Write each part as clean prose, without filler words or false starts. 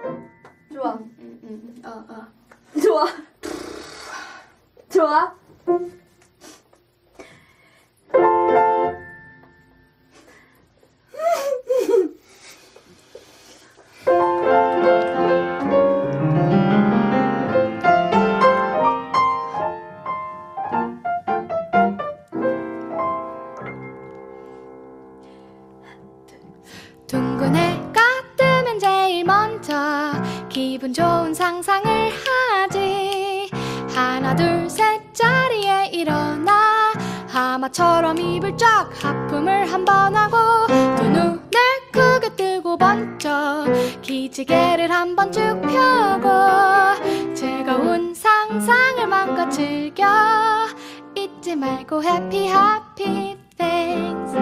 좋아. 좋아. 좋아. 둥근 해가 뜨면 제일 먼저 기분 좋은 상상을 하지. 하나 둘 셋 자리에 일어나 하마처럼 입을 쫙 하품을 한번 하고 두 눈을 크게 뜨고 번쩍 기지개를 한번 쭉 펴고 즐거운 상상을 마음껏 즐겨. 잊지 말고 happy happy things.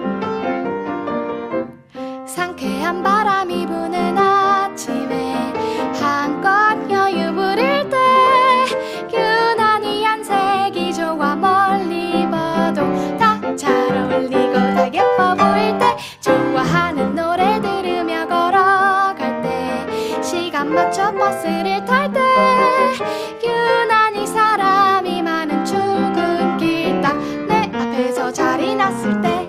상쾌한 바람이 부는 아침에 한껏 여유 부릴 때 유난히 안색이 좋아. 멀리 봐도 다 잘 어울리고 다 예뻐 보일 때 좋아하는 노래 들으며 걸어갈 때 시간 맞춰 버스를 탈 때 유난히 사람이 많은 출근길 딱 내 앞에서 자리 났을 때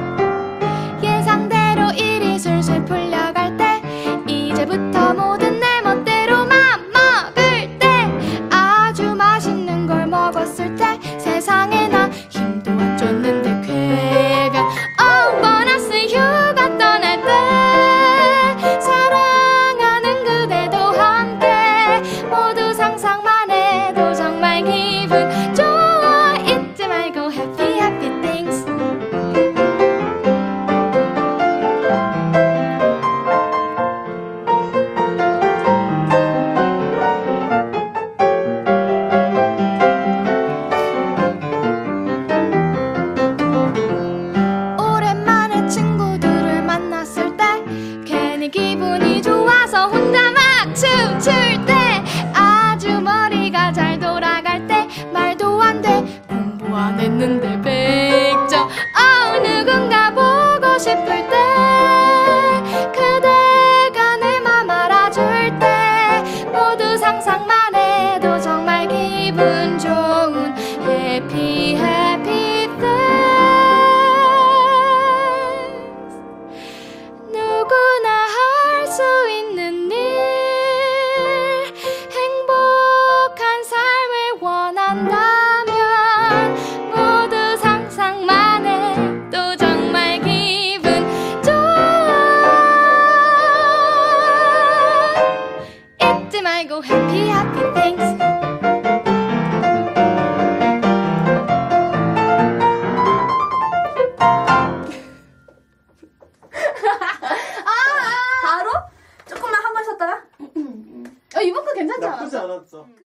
예상대로 일이 술술 풀려갈 때 이제부터 모든 내 멋대로 맘 먹을 때 아주 맛있는 걸 먹었을 때 세상에 나 힘도 안 줬는데 쾌변 보너스 휴가 떠날 때 사랑하는 그대도 함께 모두 상상만 해도 정말 기분 좋아. 잊지 말고 happy happy things. 오랜만에 친구들을 만났을 때 괜히 기분이 좋아서 혼자 막 춤출 때 아주 머리가 잘 돌아갈 때 말도 안 돼 공부 안 했는데 100점 누군가 보고 싶을 때 그대가 내 맘 알아줄 때 모두 상상만 해도 정말 기분 좋은 happy happy things. 누구나 할 수 있는 일 행복한 삶을 원한다면 모두 상상만 해도 정말 기분 좋아. 잊지 말고 happy happy things. 바로? 조금만 한 번 쉬었다가? 이번 거 괜찮지 나쁘지 않았어? 않았어.